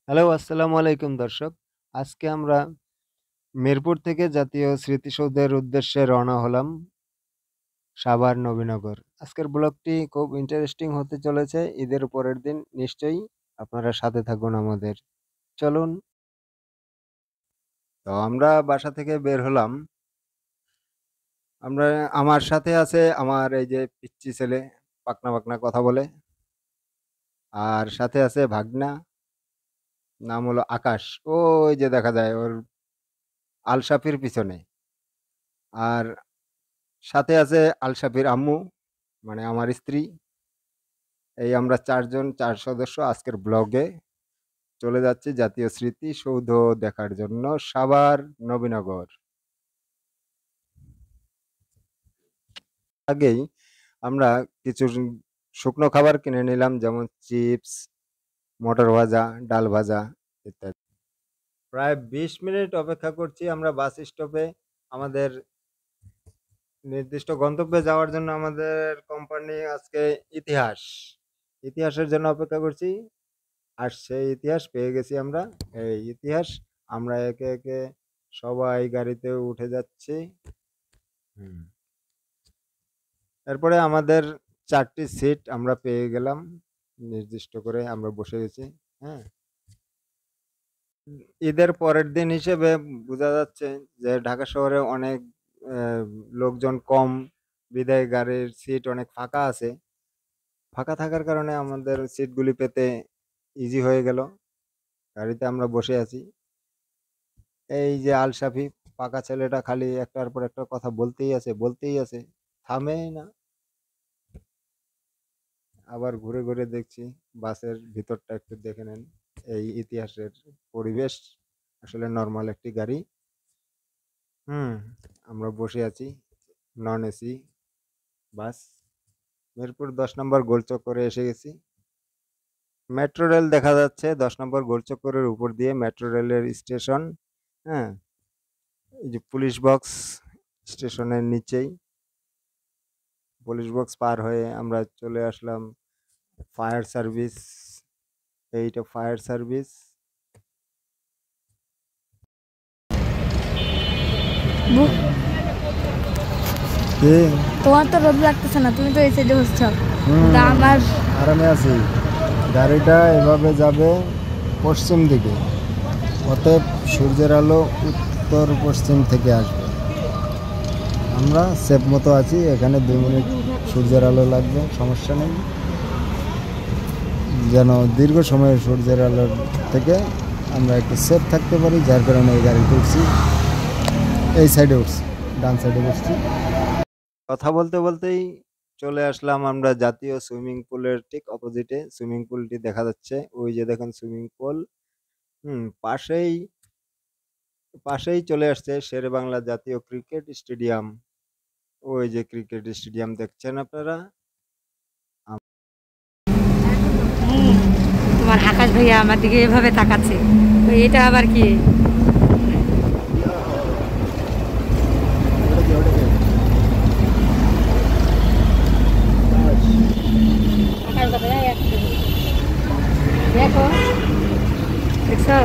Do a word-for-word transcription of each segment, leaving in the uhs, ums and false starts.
Hello, আসসালামু আলাইকুম দর্শক। আজকে আমরা মিরপুর থেকে জাতীয় স্মৃতিসৌধের উদ্দেশ্যে রওনা হলাম সাভার নবীনগর। আজকের ব্লগটি খুব ইন্টারেস্টিং হতে চলেছে। ঈদের পরের দিন নিশ্চয়ই আপনারা সাথে থাকুন আমাদের। চলুন। তো আমরা বাসা থেকে বের হলাম। আমরা আমার সাথে আছে আমার এই যে পিচ্চি ছেলে, পাকনা, পাকনা কথা বলে। আর সাথে আছে ভাগনা, নাম হলো আকাশ। ওই যে দেখা যায় ওর আলসাফির পিছনে। আর সাথে আছে আলসাফির আম্মু, মানে আমার স্ত্রী। এই আমরা চারজন চার সদস্য আজকের ব্লগে চলে যাচ্ছি জাতীয় স্মৃতিসৌধ দেখার জন্য সাভার নবীনগর। আগেই আমরা কিছু শুকনো খাবার কিনে নিলাম, যেমন চিপস, মটর ভাজা, ডাল ভাজা ইত্যাদি। প্রায় বিশ মিনিট অপেক্ষা করছি আমরা বাস স্টপে আমাদের নির্দিষ্ট গন্তব্যে যাওয়ার জন্য। আমাদের কোম্পানি আজকে ইতিহাস ইতিহাসের জন্য অপেক্ষা করছি। আর সেই ইতিহাস পেয়ে গেছি আমরা। এই ইতিহাস আমরা একে একে সবাই গাড়িতে উঠে যাচ্ছি। হুম। এরপরে আমাদের চারটি সিট আমরা পেয়ে গেলাম, নির্দিষ্ট করে আমরা বসে গেছি। হ্যাঁ, ঈদের পরের দিন হিসেবে বোঝা যাচ্ছে যে ঢাকা শহরে অনেক আহ, লোকজন কম, বিদায় গাড়ির সিট অনেক ফাঁকা আছে। ফাঁকা থাকার কারণে আমাদের সিটগুলি পেতে ইজি হয়ে গেল। গাড়িতে আমরা বসে আছি। এই যে আলসাফি পাকা ছেলেটা খালি একটার পর একটা কথা বলতেই আছে বলতেই আছে, থামেই না। আবার ঘুরে ঘুরে দেখছি বাসের ভিতরটা একটু দেখে নেন। এই ইতিহাসের পরিবেশ আসলে নর্মাল একটি গাড়ি। হুম। আমরা বসে আছি নন এসি বাস। মিরপুর দশ নম্বর গোলচক্করে এসে গেছি। মেট্রো রেল দেখা যাচ্ছে দশ নম্বর গোলচক্করের উপর দিয়ে, মেট্রো রেলের স্টেশন। হ্যাঁ, এই যে পুলিশ বক্স স্টেশনের নিচেই। পুলিশ বক্স পার হয়ে আমরা চলে আসলাম ফায়ার সার্ভিস। এইটা ফায়ার সার্ভিস। বু- কি? তোমার তো রোদ লাগতেছে না, তুমি তো এই সাইডে বসছো। হুম, তা আমার আরামে আছি। গাড়িটা এভাবে যাবে পশ্চিম দিকে, অতএব সূর্যের আলো উত্তর পশ্চিম থেকে আসবে। আমরা সেফ মতো আছি, এখানে দুই মিনিট সূর্যের আলো লাগবে, সমস্যা নেই। যেন দীর্ঘ সময় সূর্যের আলোর থেকে আমরা একটু সেফ থাকতে পারি, যার কারণে এই গাড়িতে উঠছি। এই সাইডে উঠছি, ডান সাইডে বসছি। কথা বলতে বলতেই চলে আসলাম আমরা জাতীয় সুইমিং পুলের ঠিক অপোজিটে। সুইমিং পুলটি দেখা যাচ্ছে, ওই যে দেখেন সুইমিং পুল। হুম, পাশেই পাশেই চলে আসছে শেরে বাংলা জাতীয় ক্রিকেট স্টেডিয়াম। ওই যে ক্রিকেট স্টেডিয়াম দেখছেন আপনারা। আম- হুম, তোমার আকাশ ভাইয়া আমার দিকে এভাবে তাকাচ্ছে, তো এটা আবার কি? আকাশ ভাইয়া একটু দেখো, দেখছো?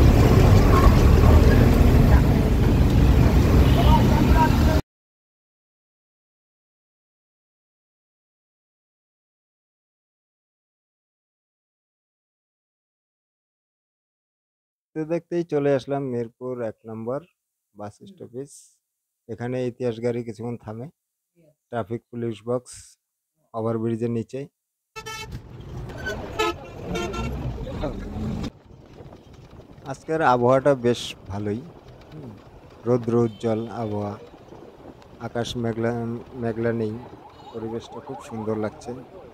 দেখতে দেখতেই চলে আসলাম মিরপুর এক নম্বর বাস স্টপেজ। এখানে ইতিহাস গাড়ি কিছুক্ষণ থামে। ট্রাফিক পুলিশ বক্স ওভারব্রিজের নিচে। আজকের আবহাওয়াটা বেশ ভালোই। হুম, রৌদ্র উজ্জ্বল আবহাওয়া। আকাশ মেঘলা মেঘলা নেই। পরিবেশটা খুব সুন্দর লাগছে।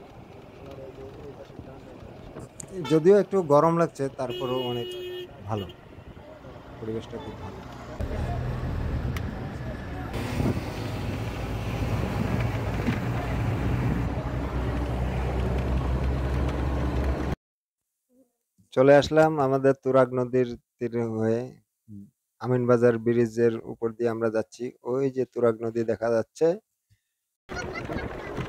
যদিও একটু গরম লাগছে, তারপরেও অনেক ভালো। পরিবেশটা খুব ভালো। চলে আসলাম আমাদের তুরাগ নদীর তীরে হয়ে। উম, আমিনবাজার ব্রিজের উপর দিয়ে আমরা যাচ্ছি। ওই যে তুরাগ নদী দেখা যাচ্ছে।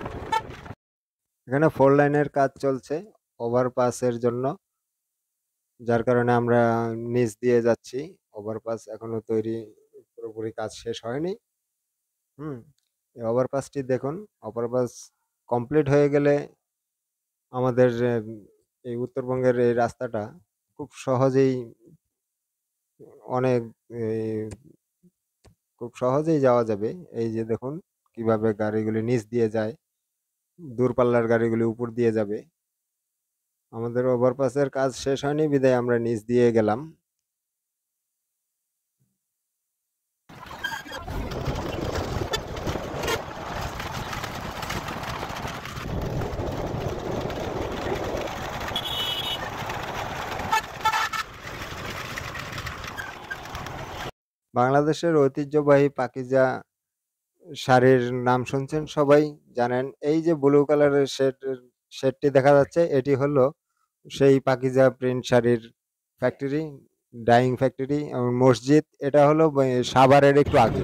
এখানে ফোর লাইনের কাজ চলছে ওভারপাসের জন্য। যার কারণে আমরা নিচ দিয়ে যাচ্ছি। ওভারপাস এখনো তৈরি, পুরোপুরি কাজ শেষ হয়নি। হুম, এই ওভারপাসটি দেখুন। ওভারপাস কমপ্লিট হয়ে গেলে আমাদের আহ, এই উত্তরবঙ্গের এই রাস্তাটা খুব সহজেই অনেক এই, খুব সহজেই যাওয়া যাবে। এই যে দেখুন কিভাবে গাড়িগুলি নিচ দিয়ে যায়, দূরপাল্লার গাড়িগুলি উপর দিয়ে যাবে। আমাদের ওভারপাসের কাজ শেষ হয়নি বিদায় আমরা নিচ দিয়ে গেলাম। বাংলাদেশের ঐতিহ্যবাহী পাকিজা শাড়ির নাম শুনছেন সবাই, জানেন। এই যে ব্লু কালারের শেড, শেডটি দেখা যাচ্ছে, এটি হলো সেই পাকিজা প্রিন্ট শাড়ির ফ্যাক্টরি, ডাইং ফ্যাক্টরি এবং মসজিদ। এটা হলো ব- সাভারের একটু আগে।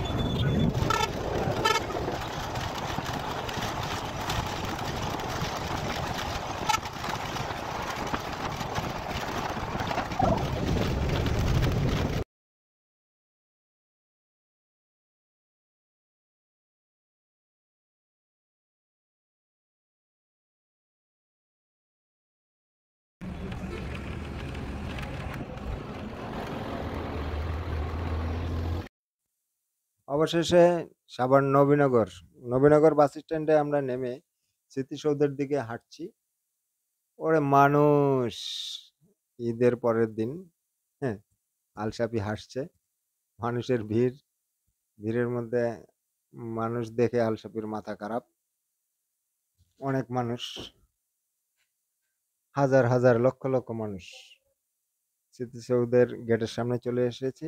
অবশেষে সাভার নবীনগর, নবীনগর বাস স্ট্যান্ডে আমরা নেমে স্মৃতিসৌধের দিকে হাঁটছি। ওরে মানুষ! ঈদের পরের দিন, হ্যাঁ, আলসাপি হাসছে। মানুষের ভিড়, ভিড়ের মধ্যে মানুষ দেখে আলসাপির মাথা খারাপ। অনেক মানুষ, হাজার হাজার লক্ষ লক্ষ মানুষ। স্মৃতিসৌধের গেটের সামনে চলে এসেছি।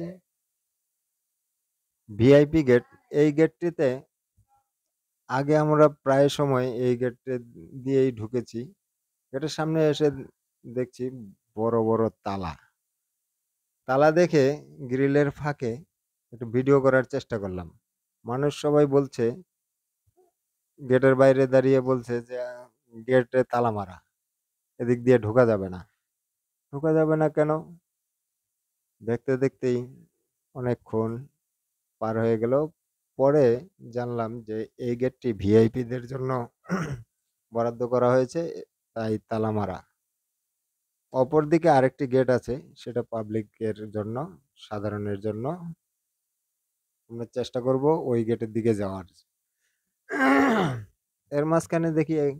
ভিআইপি গেট, এই গেটটিতে আগে আমরা প্রায় সময় এই গেট দিয়েই ঢুকেছি। গেটের সামনে এসে দেখছি বড় বড় তালা। তালা দেখে গ্রিলের ফাঁকে একটু ভিডিও করার চেষ্টা করলাম। মানুষ সবাই বলছে, গেটের বাইরে দাঁড়িয়ে বলছে যে গেটে তালা মারা, এদিক দিয়ে ঢোকা যাবে না। ঢোকা যাবে না কেন? দেখতে দেখতেই অনেকক্ষণ পার হয়ে গেল। পরে জানলাম যে এই গেটটি ভিআইপিদের জন্য বরাদ্দ করা হয়েছে, তাই তালা মারা। অপরদিকে আরেকটি গেট আছে, সেটা পাবলিকের জন্য, সাধারণের জন্য। আমরা চেষ্টা করব ওই গেটের দিকে যাওয়ার। এর মাঝখানে দেখি এই-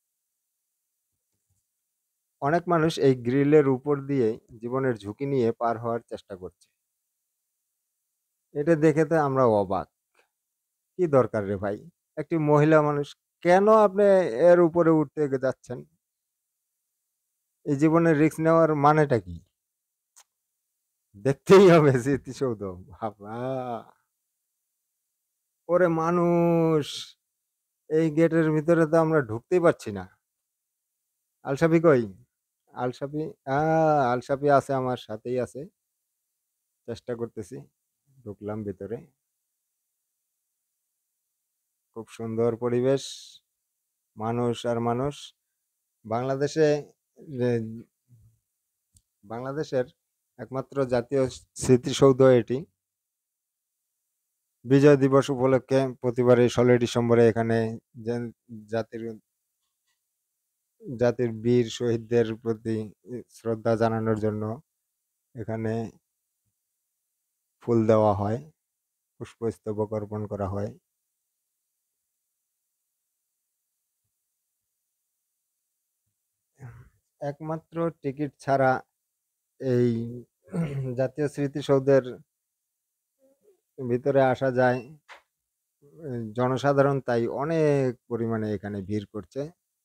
অনেক মানুষ এই গ্রিলের উপর দিয়ে জীবনের ঝুঁকি নিয়ে পার হওয়ার চেষ্টা করছে। এটা দেখে তো আমরা অবাক। কি দরকার রে ভাই, একটি মহিলা মানুষ, কেন আপনি এর উপরে উঠতে যাচ্ছেন? এই জীবনে রিস্ক নেওয়ার মানেটা কি? দেখতেই হবে স্মৃতিসৌধ, বাবা! ওরে মানুষ! এই গেটের ভিতরে তো আমরা ঢুকতেই পারছি না। আলসাপি কই? আলসাপি, আহ আলসাপি আছে, আমার সাথেই আছে। চেষ্টা করতেছি। ঢুকলাম ভিতরে। খুব সুন্দর পরিবেশ, মানুষ আর মানুষ। বাংলাদেশে যে বাংলাদেশের একমাত্র জাতীয় স্মৃতিসৌধ এটি। বিজয় দিবস উপলক্ষে প্রতিবারই ষোলোই ডিসেম্বরে এখানে যে জাতির জাতির বীর শহীদদের প্রতি শ্রদ্ধা জানানোর জন্য এখানে ফুল দেওয়া হয়, পুষ্পস্তবক অর্পণ করা হয়। একমাত্র টিকিট ছাড়া এই জাতীয় স্মৃতিসৌধের ভিতরে আসা যায়। জনসাধারণ তাই অনেক পরিমাণে এখানে ভিড় করছে।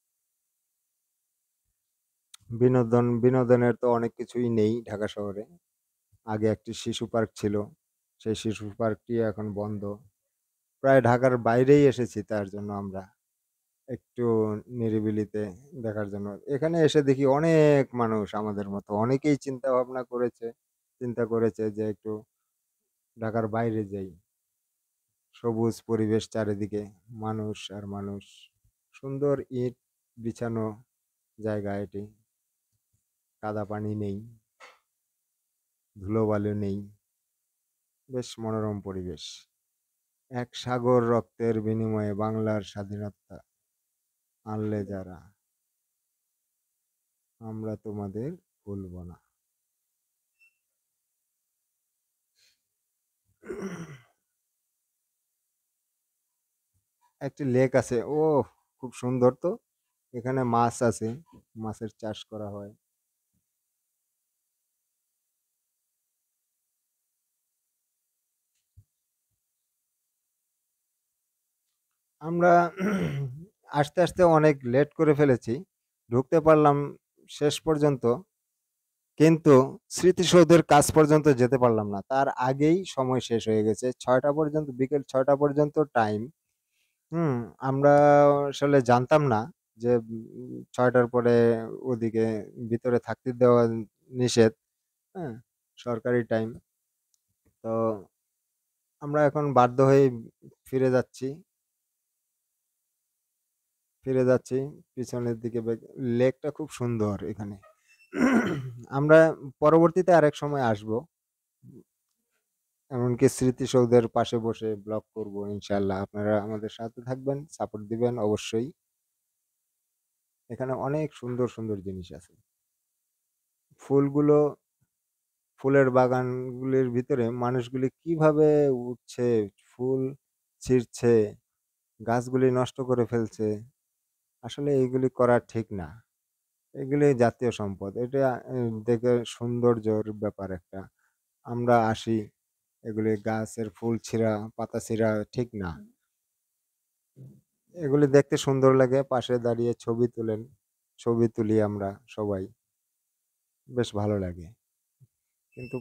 বিনোদন বিনোদনের তো অনেক কিছুই নেই ঢাকা শহরে। আগে একটি শিশু পার্ক ছিল, সেই শিশু পার্কটি এখন বন্ধ। প্রায় ঢাকার বাইরেই এসেছি তার জন্য আমরা, একটু নিরিবিলিতে দেখার জন্য। এখানে এসে দেখি অনেক মানুষ আমাদের মতো, অনেকেই চিন্তা ভাবনা করেছে, চিন্তা করেছে যে একটু ঢাকার বাইরে যাই। সবুজ পরিবেশ চারিদিকে, মানুষ আর মানুষ। সুন্দর ইট বিছানো জায়গা এটি। কাদা পানি নেই, ধুলোবালি নেই, বেশ মনোরম পরিবেশ। এক সাগর রক্তের বিনিময়ে বাংলার স্বাধীনতা আনলে যারা, আমরা তোমাদের ভুলব না। একটি লেক আছে, ও খুব সুন্দর তো। এখানে মাছ আছে, মাছের চাষ করা হয়। আমরা আস্তে আস্তে অনেক লেট করে ফেলেছি, ঢুকতে পারলাম শেষ পর্যন্ত, কিন্তু স্মৃতিসৌধের কাছ পর্যন্ত যেতে পারলাম না, তার আগেই সময় শেষ হয়ে গেছে। ছয়টা পর্যন্ত, বিকেল ছয়টা পর্যন্ত টাইম। হুম, আমরা আসলে জানতাম না যে উম, ছয়টার পরে ওদিকে ভিতরে থাকতে দেওয়া নিষেধ। হ্যাঁ, সরকারি টাইম। তো আমরা এখন বাধ্য হয়ে ফিরে যাচ্ছি, ফিরে যাচ্ছি পিছনের দিকে। বে- লেকটা খুব সুন্দর এখানে। আমরা পরবর্তীতে আরেক সময় আসব, এমনকি স্মৃতিসৌধের পাশে বসে ব্লগ করব ইনশাল্লাহ। আপনারা আমাদের সাথে থাকবেন, সাপোর্ট দিবেন অবশ্যই। এখানে অনেক সুন্দর সুন্দর জিনিস আছে। ফুলগুলো, ফুলের বাগানগুলির ভিতরে মানুষগুলি কিভাবে উঠছে, ফুল ছিঁড়ছে, গাছগুলি নষ্ট করে ফেলছে। আসলে এইগুলি করা ঠিক না, এগুলি জাতীয় সম্পদ। এটা আহ, দেখে সৌন্দর্যর ব্যাপার একটা। আমরা আসি, এগুলি গাছের ফুল ছিঁড়া, পাতা ছিঁড়া ঠিক না। এগুলি দেখতে সুন্দর লাগে, পাশে দাঁড়িয়ে ছবি তুলেন, ছবি তুলি আমরা সবাই, বেশ ভালো লাগে। কিন্তু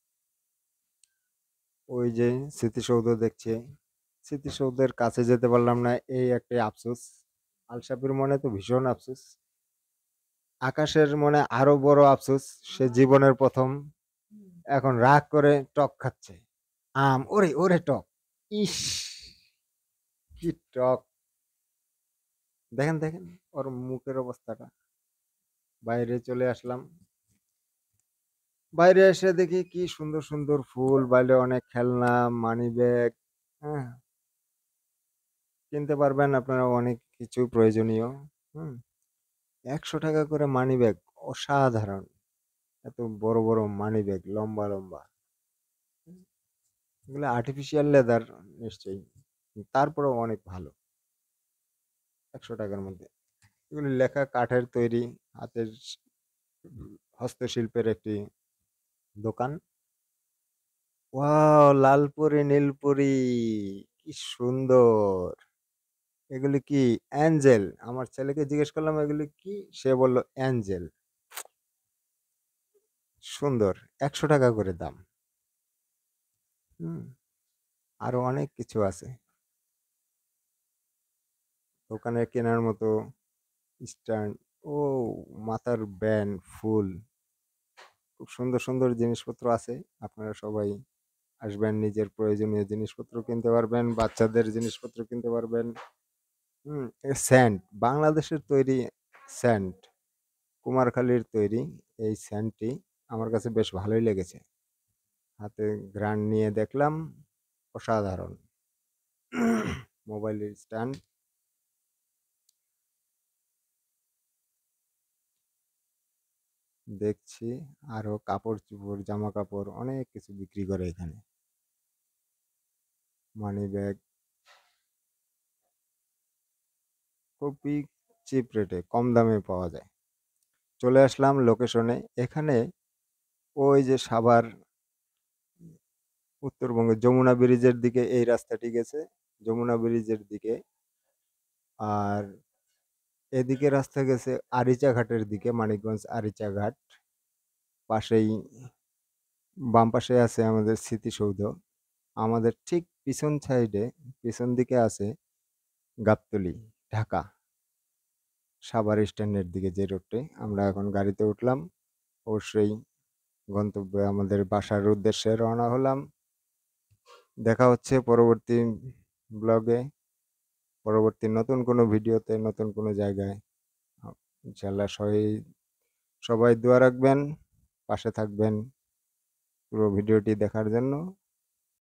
ওই যে স্মৃতিসৌধ দেখছে, স্মৃতিসৌধের কাছে যেতে পারলাম না, এই একটা আফসোস। আলসাপির মনে তো ভীষণ আফসোস, আকাশের মনে আরো বড় আফসোস। সে জীবনের প্রথম এখন রাগ করে টক খাচ্ছে, আম, ওরে ওরে টক, ইস কি টক! দেখেন দেখেন ওর মুখের অবস্থাটা। বাইরে চলে আসলাম, বাইরে এসে দেখি কি সুন্দর সুন্দর ফুল, বাইরে অনেক খেলনা, মানি ব্যাগ। হ্যাঁ, কিনতে পারবেন আপনারা অনেক কিছু প্রয়োজনীয়। হুম, একশো টাকা করে মানি ব্যাগ, অসাধারণ। এত বড় বড় মানি ব্যাগ, লম্বা লম্বা, এগুলো আর্টিফিশিয়াল লেদার নিশ্চয়ই, তারপরেও অনেক ভালো। একশো টাকার মধ্যে এগুলি লেখা, কাঠের তৈরি, হাতের স- হস্তশিল্পের একটি দোকান। ওয়াও, লালপুরি নীলপুরি, কি সুন্দর! এগুলি কি অ্যাঞ্জেল? আমার ছেলেকে জিজ্ঞেস করলাম এগুলি কি, সে বলল অ্যাঞ্জেল। সুন্দর, একশো টাকা করে দাম। হুম, আরো অনেক কিছু আছে দোকানে কেনার মতো। স্ট্যান্ড, ও মাথার ব্যান্ড, ফুল, খুব সুন্দর সুন্দর জিনিসপত্র আছে। আপনারা সবাই আসবেন, নিজের প্রয়োজনীয় জিনিসপত্র কিনতে পারবেন, বাচ্চাদের জিনিসপত্র কিনতে পারবেন। হুম, স্যান্ড, বাংলাদেশের তৈরি স্যান্ড, কুমারখালীর তৈরি এই স্যান্ডটি আমার কাছে বেশ ভালোই লেগেছে। হাতে গ্রান নিয়ে দেখলাম, অসাধারণ। মোবাইলের স্ট্যান্ড দেখছি, আরো কাপড় চোপড়, জামা কাপড়, অনেক কিছু বিক্রি করে এখানে। মানি ব্যাগ, খুবই চিপ রেটে, কম দামে পাওয়া যায়। চলে আসলাম লোকেশনে। এখানে ওই যে সাভার, উত্তরবঙ্গে যমুনা ব্রিজের দিকে এই রাস্তাটি গেছে, যমুনা ব্রিজের দিকে। আর এদিকে রাস্তা গেছে আরিচা ঘাটের দিকে, মানিকগঞ্জ আরিচা ঘাট। পাশেই, বাম পাশে আছে আমাদের স্মৃতিসৌধ। আমাদের ঠিক পিছন সাইডে, পিছন দিকে আছে গাবতলী, ঢাকা, সাভার স্ট্যান্ডের দিকে যে রোডটি। আমরা এখন গাড়িতে উঠলাম, অবশ্যই গন্তব্যে আমাদের বাসার উদ্দেশ্যে রওনা হলাম। দেখা হচ্ছে পরবর্তী ব্লগে, পরবর্তী নতুন কোনো ভিডিওতে, নতুন কোনো জায়গায়। ইনশাল্লাহ সবাই সবাই দোয়া রাখবেন, পাশে থাকবেন পুরো ভিডিওটি দেখার জন্য।